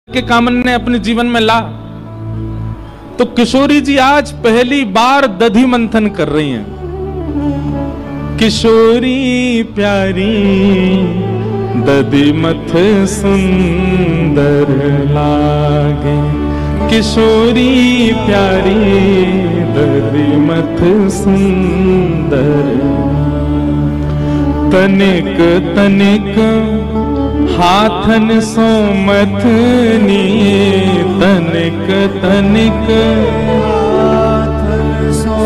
के कामन ने अपने जीवन में ला। तो किशोरी जी आज पहली बार दधी मंथन कर रही हैं। किशोरी प्यारी दधी मथ सुंदर लागे, किशोरी प्यारी दधी मथ सुंदर, तनिक तनिक हाथन सो मथनी, तनिक तनिक हाथन सो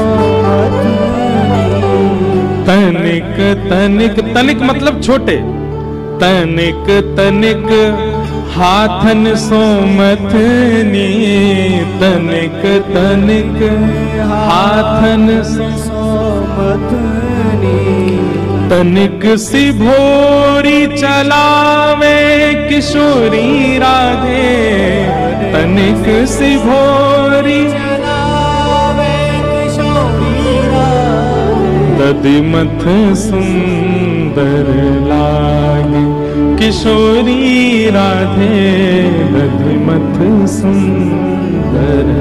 मथनी, तनिक तनिक, तनिक मतलब छोटे, तनिक तनिक हाथन सो मथनी, तनिक तनिक हाथन सो मथनी, तनिक सी भोरी चलावे किशोरी राधे, तनिक सी भोरी चलावे किशोरी राधे, दधी मथ सुंदर लागे किशोरी राधे, दधी मथ सुंदर।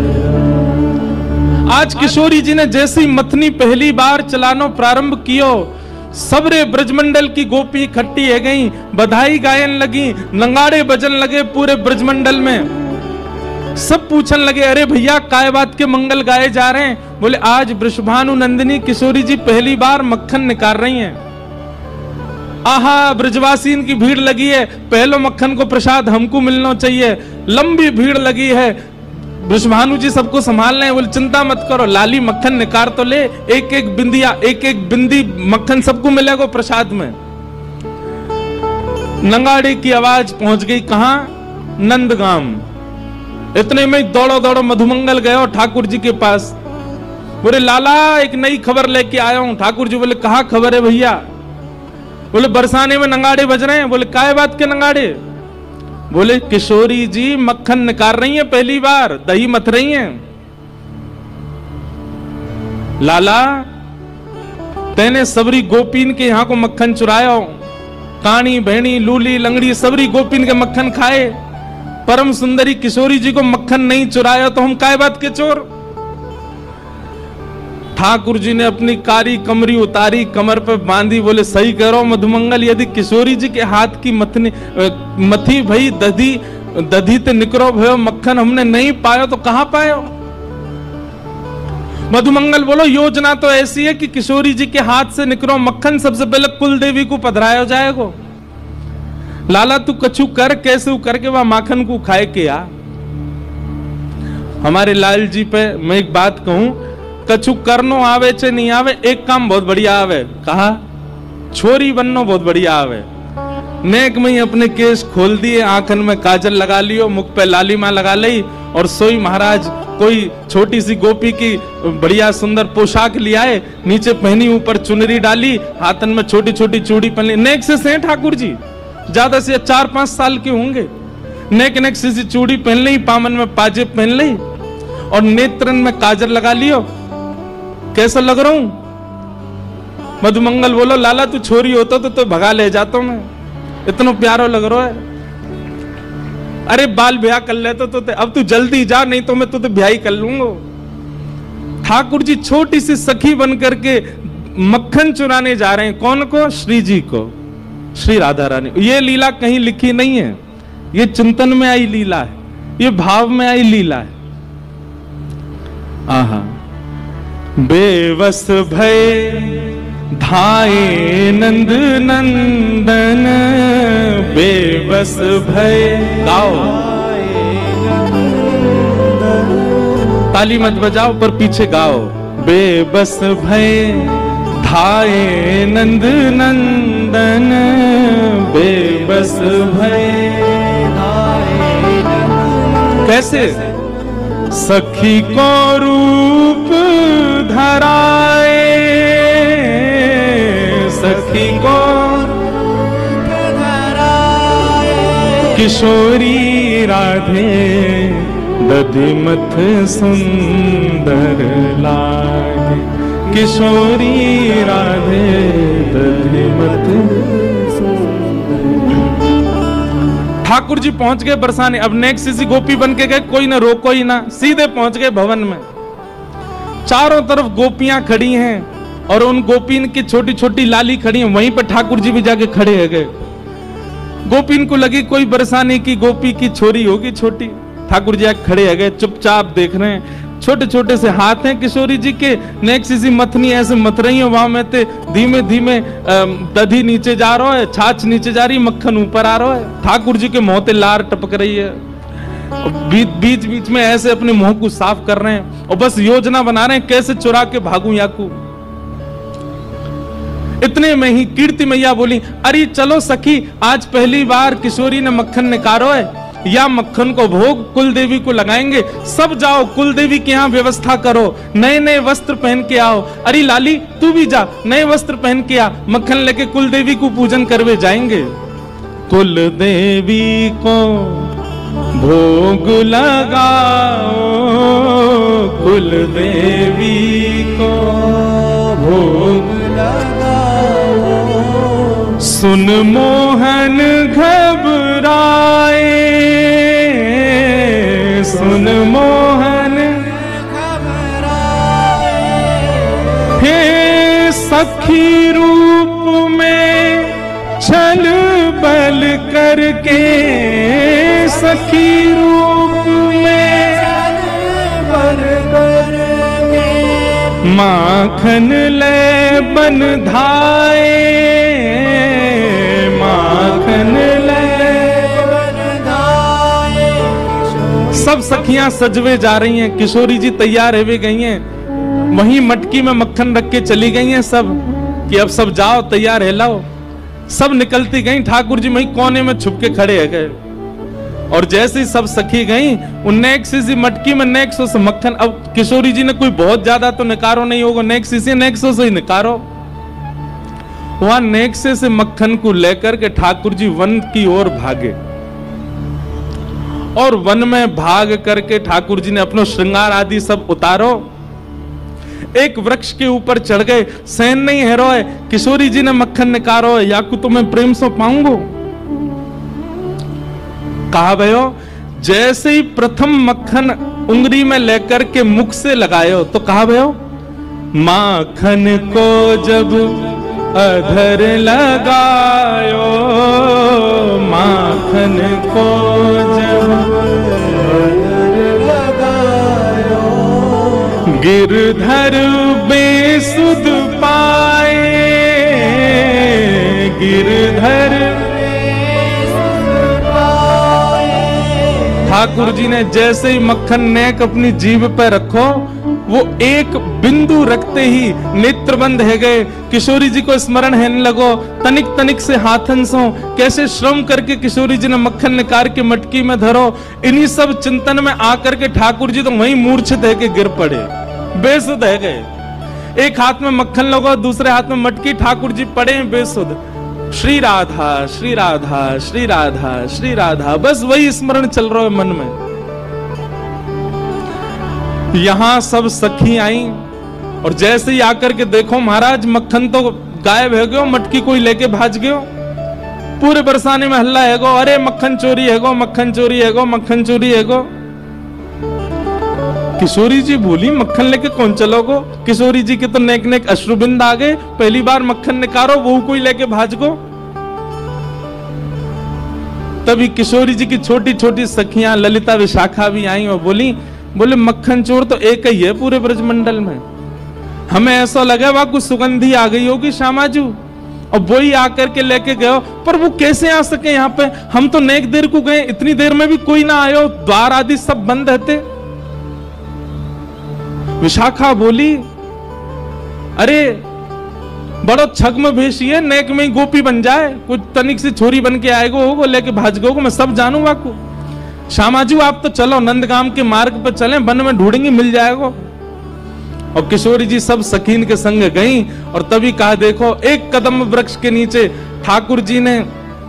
आज किशोरी जी ने जैसी मथनी पहली बार चलानो प्रारंभ कियो, सबरे ब्रजमंडल की गोपी इकट्ठी है गई, बधाई गायन लगी, नंगाड़े बजन लगे पूरे ब्रजमंडल में। सब पूछन लगे, अरे भैया काय बात के मंगल गाए जा रहे हैं? बोले आज वृषभानु नंदिनी किशोरी जी पहली बार मक्खन निकाल रही हैं। आहा ब्रजवासीन की भीड़ लगी है, पहलो मक्खन को प्रसाद हमको मिलना चाहिए। लंबी भीड़ लगी है, वृषभानु जी सबको संभाल रहे हैं। बोले चिंता मत करो, लाली मक्खन निकाल तो ले, एक एक बिंदिया, एक एक बिंदी मक्खन सबको मिलेगा प्रसाद में। नंगाड़े की आवाज पहुंच गई कहां? नंदगाम। इतने में दौड़ो दौड़ो मधुमंगल गए ठाकुर जी के पास। बोले लाला एक नई खबर लेके आया हूं। ठाकुर जी बोले कहा खबर है भैया? बोले बरसाने में नंगाड़े बज रहे हैं। बोले काय बात के नंगाड़े? बोले किशोरी जी मक्खन निकाल रही हैं, पहली बार दही मथ रही हैं। लाला तेने सबरी गोपीन के यहां को मक्खन चुराया, कानी बहनी लूली लंगड़ी सबरी गोपीन के मक्खन खाए, परम सुंदरी किशोरी जी को मक्खन नहीं चुराया तो हम काय बात के चोर? ठाकुर जी ने अपनी कारी कमरी उतारी, कमर पर बांधी। बोले सही कह रहा हूं मधुमंगल, यदि किशोरी जी के हाथ की मथी भई दधी ते निकरो भयो मक्खन हमने नहीं पायो तो कहां पायो? मधुमंगल बोलो योजना तो ऐसी है कि किशोरी जी के हाथ से निकरो मक्खन सबसे पहले कुल देवी को पधराया जाएगा। लाला तू कछु कर, कैसे करके वह माखन को खाए के आ। हमारे लाल जी पे मैं एक बात कहूं, कछु करनो आवे चे नहीं आवे, एक काम बहुत बढ़िया आवे। कहा? छोरी बननो बहुत बढ़िया आवे। नेक में ही अपने केस खोल दिए, आंखन में काजल लगा लियो, मुख पे लालिमा लगा ली और सोई महाराज कोई छोटी सी गोपी की बढ़िया सुंदर पोशाक लियाए, नीचे पहनी ऊपर चुनरी डाली, हाथन में छोटी छोटी चूड़ी पहन ली। नेक से ठाकुर जी ज्यादा से 4-5 साल के होंगे। नेक नेक से चूड़ी पहन ली, पामन में पाजेब पहन ली और नेत्रन में काजल लगा लियो। कैसा लग रहा हूं? मधुमंगल बोलो लाला तू छोरी होता तो भगा ले जाता हूं मैं, इतना प्यारो लग रहा है। अरे बाल ब्याह कर लेते तो अब तू जल्दी जा, नहीं तो मैं तुझे ब्याह ही कर लूंगा। ठाकुर जी छोटी सी सखी बन करके मक्खन चुराने जा रहे हैं। कौन को? श्री जी को, श्री राधा रानी। ये लीला कहीं लिखी नहीं है, ये चिंतन में आई लीला है, ये भाव में आई लीला है। आहा बेवस भय धाये नंद नंदन, बेबस भय। गाओ, ताली मत बजाओ पर पीछे गाओ। बेबस भय धाये नंद नंदन, बेबस भय धाये। कैसे? सखी को रूप धराए, सखी को धराए, किशोरी राधे दधी मथ सुंदर लागे, किशोरी राधे दधी मथ। ठाकुर जी पहुंच गए बरसाने। अब नेक्स्ट किसी गोपी बन के गए, कोई ना रोको ही ना, सीधे पहुंच गए भवन में। चारों तरफ गोपियां खड़ी हैं और उन गोपीन की छोटी छोटी लाली खड़ी हैं, वहीं पर ठाकुर जी भी जाके खड़े हो गए। गोपीन को लगी कोई बरसाने की गोपी की छोरी होगी छोटी। ठाकुर जी आके खड़े हो गए, चुपचाप देख रहे हैं। छोटे छोटे से हाथ हैं किशोरी जी के, नेक्स्ट किसी मथनी ऐसे मथ रही है वहां में ते धीमे धीमे दधी नीचे जा रहा है, छाछ नीचे जा रही, मक्खन ऊपर आ रहा है। ठाकुर जी के मुंह ते लार टपक रही है। बीच बीच में ऐसे अपने मुंह को साफ कर रहे हैं और बस योजना बना रहे हैं कैसे चुरा के भागूं याकू। इतने में ही कीर्ति मैया बोली, अरे चलो सखी, आज पहली बार किशोरी ने मक्खन निकालो है, या मक्खन को भोग कुल देवी को लगाएंगे। सब जाओ कुल देवी के यहाँ व्यवस्था करो, नए नए वस्त्र पहन के आओ। अरे लाली तू भी जा, नए वस्त्र पहन के आ, मक्खन लेके कुल देवी को पूजन करवे जाएंगे। कुल देवी को भोग लगाओ, कुल देवी को भोग लगाओ। सुन मोहन घबराए, सुन मोहन घबराए। हे सखी रूप में छल बल करके, सखी रूप में छल बल करके, माखन ले बंधाए, माखन ले बंधाए। सब सखियां सजवे जा रही हैं, किशोरी जी तैयार हुए गई हैं, वहीं मटकी में मक्खन रख के चली गई हैं सब कि अब सब जाओ तैयार है लाओ। सब निकलती गई, ठाकुर जी वहीं कोने में छुप के खड़े है गए। और जैसे ही सब सखी गई, नेक्स्ट सी मटकी में नेक्स्ट से मक्खन। अब किशोरी जी ने कोई बहुत ज्यादा तो निकारो नहीं होगा, नेक्स्ट से ही निकारो। वहां नेक्स्ट से मक्खन को लेकर के ठाकुर जी वन की ओर भागे और वन में भाग करके ठाकुर जी ने अपना श्रृंगार आदि सब उतारो, एक वृक्ष के ऊपर चढ़ गए। सहन नहीं है रोए, किशोरी जी ने मक्खन निकारो, याकू तो मैं प्रेम से पाऊंगो। कहा भयो, जैसे ही प्रथम मक्खन उंगली में लेकर के मुख से लगायो तो कहा भयो, माखन को जब अधर लगायो, माखन को जब अधर लगायो, गिरधर बेसुध पाए, गिरधर ठाकुर जी ने जैसे ही मक्खन नेक अपनी जीभ पर रखो, वो एक बिंदु रखते ही नेत्र बंद है गए। किशोरी जी को स्मरण है लगो, तनिक तनिक से हाथन सो कैसे श्रम करके किशोरी जी ने मक्खन निकाल के मटकी में धरो। इन्हीं सब चिंतन में आकर के ठाकुर जी तो वहीं मूर्छित है के गिर पड़े, बेसुध है गए। एक हाथ में मक्खन लगो, दूसरे हाथ में मटकी, ठाकुर जी पड़े बेसुध। श्री राधा श्री राधा श्री राधा श्री राधा, बस वही स्मरण चल रहा है मन में। यहां सब सखी आई और जैसे ही आकर के देखो महाराज मक्खन तो गायब है गयो, मटकी कोई लेके भाज गयो। पूरे बरसाने में हल्ला है गो, अरे मक्खन चोरी है गो, मक्खन चोरी है गो, मक्खन चोरी है गो। किशोरी जी बोली, मक्खन लेके कौन चलोगो? किशोरी जी के तो नेक नेक अश्रुबिंद आ गए, पहली बार मक्खन निकारो वो कोई लेके भाज गो। तभी किशोरी जी की छोटी छोटी सखियां ललिता विशाखा भी आई और बोले मक्खन चोर तो एक ही है पूरे ब्रजमंडल में, हमें ऐसा लगा वहां कुछ सुगंधी आ गई होगी श्यामाजू और वो ही आकर के लेके गए, पर वो कैसे आ सके यहाँ पे? हम तो नेक देर को गए, इतनी देर में भी कोई ना आयो, द्वार आदि सब बंद रहते। विशाखा बोली, अरे बड़ो छग्म भेषी है, नेक में ही गोपी बन जाए, कुछ तनिक से छोरी बन के आएगो होगो लेके भाज गो, मैं सब जानू वाकू। श्यामाजू आप तो चलो नंदगाम के मार्ग पर चलें, वन में ढूंढेंगे मिल जाएगा। और किशोरी जी सब सखीन के संग गई और तभी कहा, देखो एक कदम वृक्ष के नीचे ठाकुर जी ने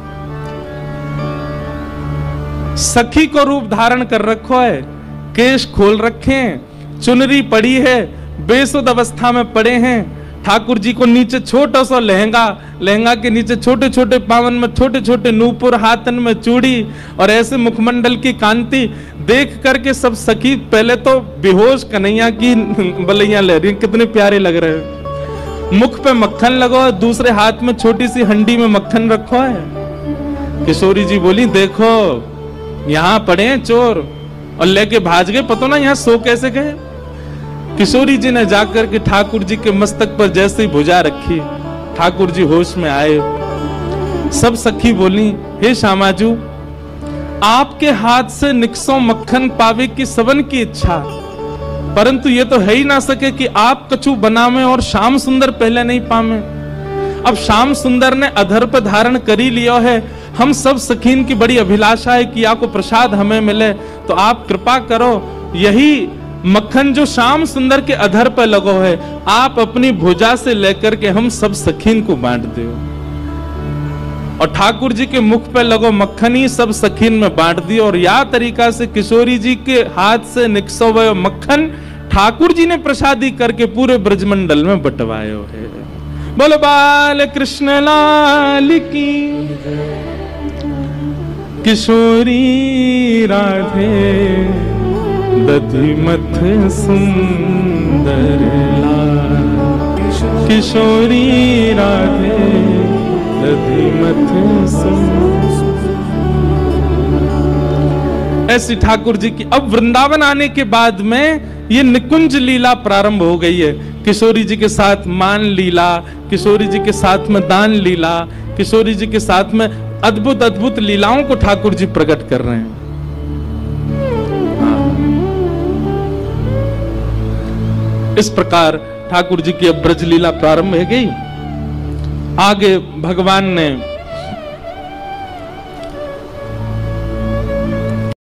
सखी को रूप धारण कर रखो है, केश खोल रखे हैं, चुनरी पड़ी है, बेसुध अवस्था में पड़े हैं। ठाकुर जी को नीचे छोटा सा लहंगा, लहंगा के नीचे छोटे छोटे पावन में छोटे छोटे नूपुर, हाथन में चूड़ी और ऐसे मुखमंडल की कांति देख करके सब सखी पहले तो बेहोश कन्हैया की बलैया ले रही, कितने प्यारे लग रहे हैं। मुख पे मक्खन लगो, दूसरे हाथ में छोटी सी हंडी में मक्खन रखो है। किशोरी जी बोली देखो यहाँ पड़े हैं चोर, और लेके भाज गए, पता ना यहाँ सो कैसे गए। किशोरी जी ने जाकर के ठाकुर जी के मस्तक पर जैसे ही भुजा रखी, ठाकुर जी होश में आए। सब सखी बोली हे श्यामाजू, आपके हाथ से निकसों मक्खन पावे की सबन की इच्छा, परंतु ये तो है ही ना सके कि आप कछु बनावे और श्याम सुंदर पहले नहीं पावे। अब श्याम सुंदर ने अधर पर धारण कर ही लिया है, हम सब सखीन की बड़ी अभिलाषा है कि आपको प्रसाद हमें मिले, तो आप कृपा करो यही मक्खन जो श्याम सुंदर के अधर पर लगो है, आप अपनी भुजा से लेकर के हम सब सखीन को बांट दो। और ठाकुर जी के मुख पे लगो मक्खन ही सब सखीन में बांट दियो, और या तरीका से किशोरी जी के हाथ से निकसो हुए मक्खन ठाकुर जी ने प्रसादी करके पूरे ब्रजमंडल में बंटवायो है। बोलो बाल कृष्ण लाल की, किशोरी राधे दधिमथ सुंदर लाल, किशोरी राधे दधिमथ सुंदर। ऐसी ठाकुर जी की अब वृंदावन आने के बाद में ये निकुंज लीला प्रारंभ हो गई है। किशोरी जी के साथ मान लीला, किशोरी जी के साथ में दान लीला, किशोरी जी के साथ में अद्भुत अद्भुत लीलाओं को ठाकुर जी प्रकट कर रहे हैं। इस प्रकार ठाकुर जी की अब ब्रज लीला प्रारंभ हो गई। आगे भगवान ने